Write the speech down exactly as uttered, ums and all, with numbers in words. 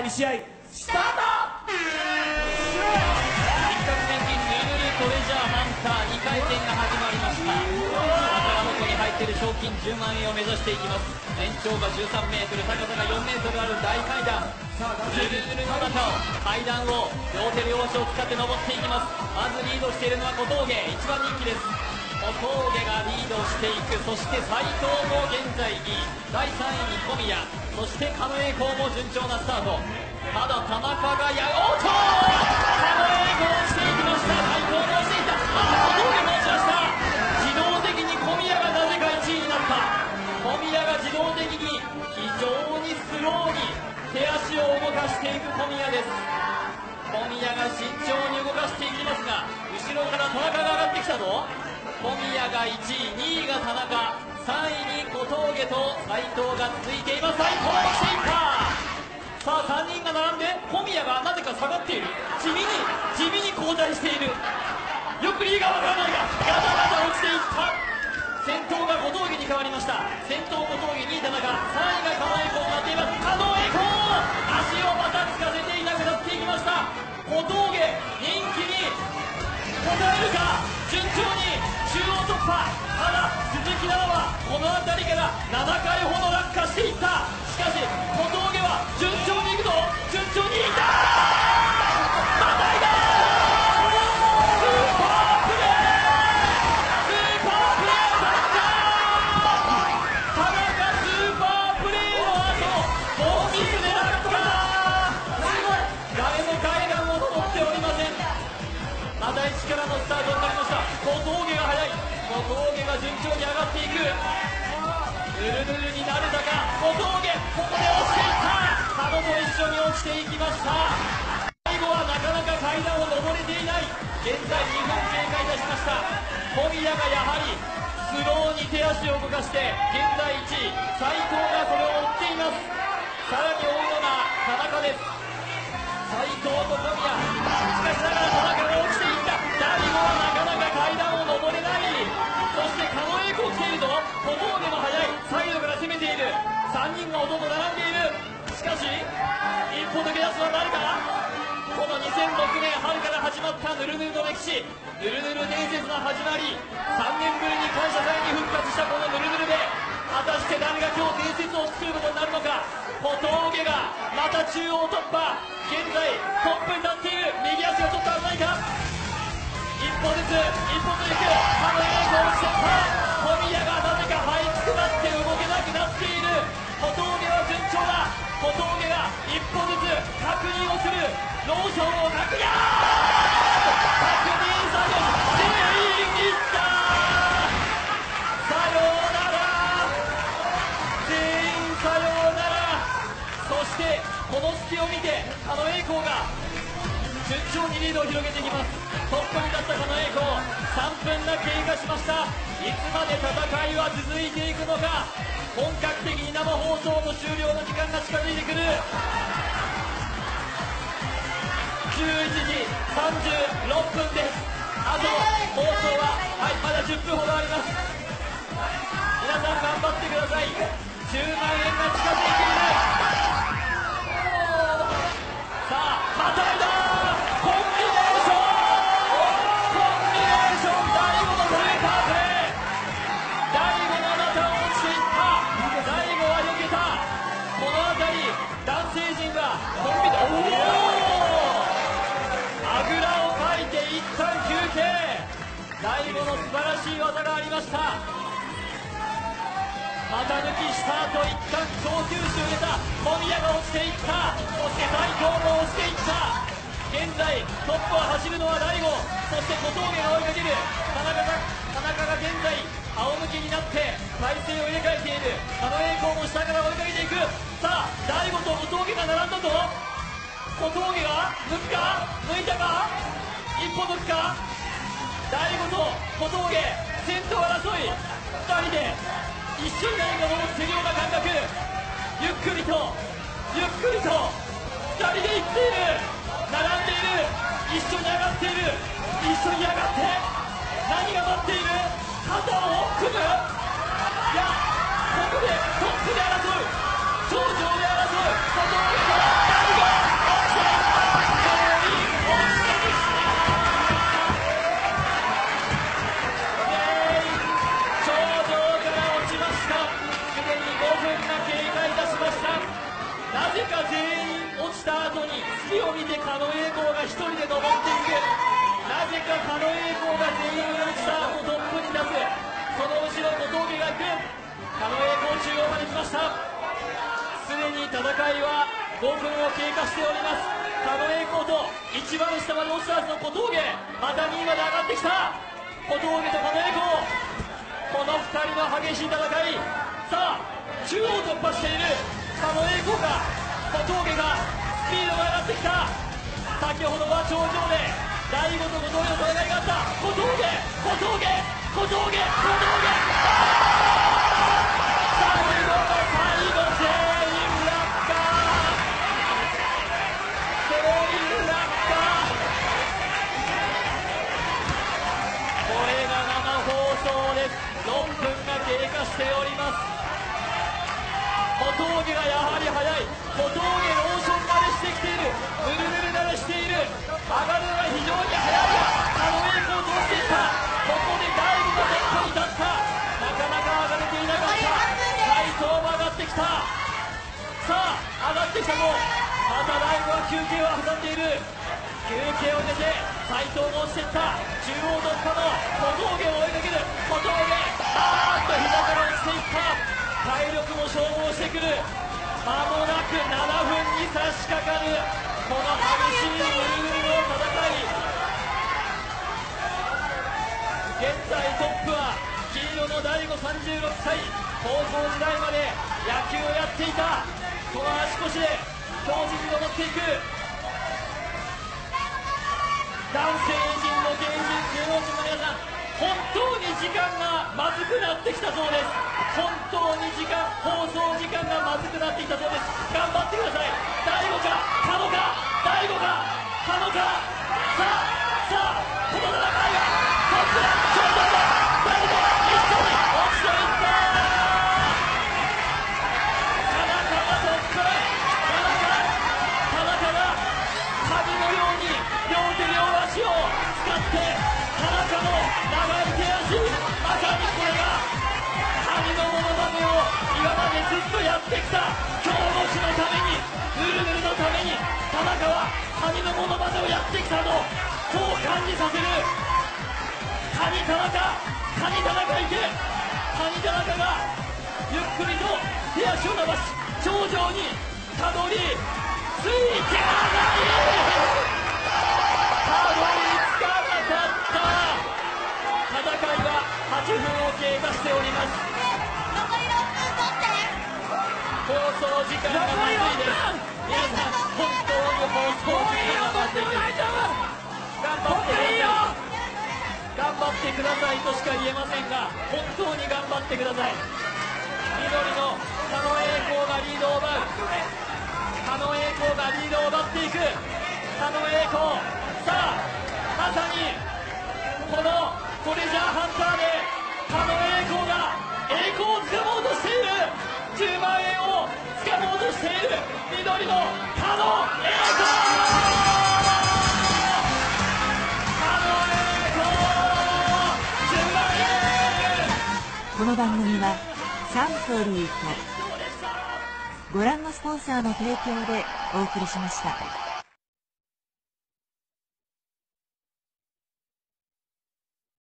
い試合スタート。一攫千金ヌールトレジャーハンターにかい戦が始まりました。宝箱に入っている賞金じゅうまんえんを目指していきます。全長がじゅうさんメートル、高さがよんメートルある大階段、ヌルヌルの中を階段を両手両足を使って登っていきます。まずリードしているのは小峠、一番人気です。小峠がリードしていく。そして斉藤も現在にい、だいさんいに小宮、そして狩野英孝も順調なスタート。ただ田中がやおっと狩野英孝落ちていきました。斉藤も落ちていった。あ小峠も落ちました。自動的に小宮がなぜかいちいになった。小宮が自動的に非常にスローに手足を動かしていく小宮です。小宮が慎重に動かしていきますが、後ろから田中が上がってきたぞ。小宮がいちい、にいが田中、さんいに小峠と斉藤が続いています。斉藤もしていった。さあさんにんが並んで小宮がなぜか下がっている。地味に地味に後退している。よく理由がわからないがガタガタ落ちていった。先頭が小峠に変わりました。先頭小峠、にい田中、さんいが狩野英孝となっています。狩野英孝足をまたつかせていなくなっていきました。小峠人気に応えるか。順調に中央突破。ただ鈴木奈々はこの辺りからななかいほど落下していった。しかし小峠は順調にいくぞ。順調にいった。またいだ。スーパープレースーパープレーだった。田中スーパープレーの後ノーミスで落下。誰も階段を登っておりません。また一からのスタートになりました。小峠が速い。小峠が順調に上がっていく。ヌルヌルになるだか。小峠ここで落ちていった。狩野と一緒に落ちていきました。最後はなかなか階段を登れていない。現在にふん経過いたしました。小宮がやはりスローに手足を動かして現在いちい、斉藤がそれを追っています。さらに追うのが田中です。斉藤と小宮、しかしながら田中が落ちていった。大悟はなかなか階段を登れない。そして狩野英孝来ているぞ。小峠も速い。サイドから攻めている。さんにんがほとんど並んでいる。しかし一歩抜け出すのは誰か。このにせんろくねん春から始まったヌルヌルの歴史、ヌルヌル伝説の始まり、さんねんぶりに感謝祭に復活したこのヌルヌルで果たして誰が今日伝説を作ることになるのか。小峠がまた中央突破。現在トップに立っている。右足がちょっと危ないか。一歩ずつ一歩ずつ行く。狩野英孝落ちていった。小宮がなぜか這いつくばって動けなくなっている。小峠は順調だ。小峠が一歩ずつ確認をする。ローションを確認。確認作業全員いった。さようなら。全員さようなら。そしてこの隙を見て狩野英孝が順調にリードを広げていきます。トップに立った狩野英孝、さんぷんが経過しました。いつまで戦いは続いていくのか。本格的に生放送の終了の時間が近づいてくる。じゅういちじさんじゅうろっぷんです。あと放送は、はい、まだじゅっぷんほどあります。皆さん頑張ってください。じゅうまんえんが近づいている。さあまたいだ。コンビネーションコンビネーション大悟のスーパープレー。大悟の股を落ちていった。大悟は避けた。この辺り男性陣はコンビネーション、あぐらをかいて一旦休憩。大悟の素晴らしい技がありました。股抜きした後一旦小休止を入れた。小宮が落ちていった。そして斉藤も落ちていった。現在トップを走るのは大悟、そして小峠が追いかける。田中が田中が現在仰向けになって体勢を入れ替えている。狩野英孝も下から追いかけていく。さあ大悟と小峠が並んだぞ。小峠が抜くか、抜いたか、一歩抜くか。大悟と小峠先頭争い。ふたりで一緒に何か登っているような感覚。ゆっくりとゆっくりとふたりで行っている。並んでいる。一緒に上がっている。一緒に上がって何が待っている。肩を組む。いやここでトップで争う、頂上で争う小峠と大悟。 隙を見て狩野英孝が一人で登っていく。なぜか狩野英孝が全員のスタートトップに立つ。その後ろ小峠が行く。狩野英孝中央まで来ました。すでに戦いはごふんを経過しております。狩野英孝と一番下まで落ちたはずの小峠、またにいまで上がってきた。小峠と狩野英孝、このふたりの激しい戦い。さあ中央突破している狩野英孝か小峠がスピードが上がってきた。先ほどは頂上で大悟と小峠の戦いがあった。小峠小峠小峠小峠、最後の最後、全員落下、全員落下。これが生放送です。ろっぷんが経過しております。小峠がやはり速い。小峠ローションまでしてきている。ぬるぬる慣れしている。上がるのが非常に速い。狩野英孝を通していった。ここで大悟がトップに立った。なかなか上がれていなかった。斉藤も上がってきた。さあ上がってきたぞ。また大悟は休憩を挟んでいる。休憩を出て斉藤が落ちていった。中央突破の小峠を追いかける。小峠、あーっと膝から落ちていった。体力も消耗してくる。まもなくななふんに差し掛かるこの激しいぬるぬるの戦い。現在トップは黄色の大悟さんじゅうろっさい。高校時代まで野球をやっていた。その足腰で強靭に登っていく。男性陣の芸人芸能人の皆さん、本当に時間がまずくなってきたそうです。本当に時間、放送時間がまずくなってきたそうです。頑張ってください。大悟か狩野か、大悟か狩野か。さあさあ、この戦いがトップだ。ちょっと待って、大悟一緒に落ちていった。田中がトップ。田中田中が鍵のように両手両足を使って田中の長い手足、まさにこれが神のモノマネを今までずっとやってきた。京都市のために、ぬるぬるのために田中は神のモノマネをやってきたと、そう感じさせる。カニ田中、カニ田中いて、カニ田中がゆっくりと手足を伸ばし頂上にたどり着いてはないたどり着かなかった。戦いははちふんを経過しております。放送時間がまずいです。皆さん本当に放送時間がまずいです。頑張ってください。頑張ってくださいとしか言えませんが、本当に頑張ってください。緑の狩野英孝がリードを奪う。狩野英孝がリードを奪っていく。狩野英孝、さあまさにこのトレジャーハンターで狩野英孝が栄光をつかもうとしている。じゅうまんえんをつかもうとしている緑の狩野英孝。 この番組はサントリーとご覧のスポンサーの提供でお送りしました。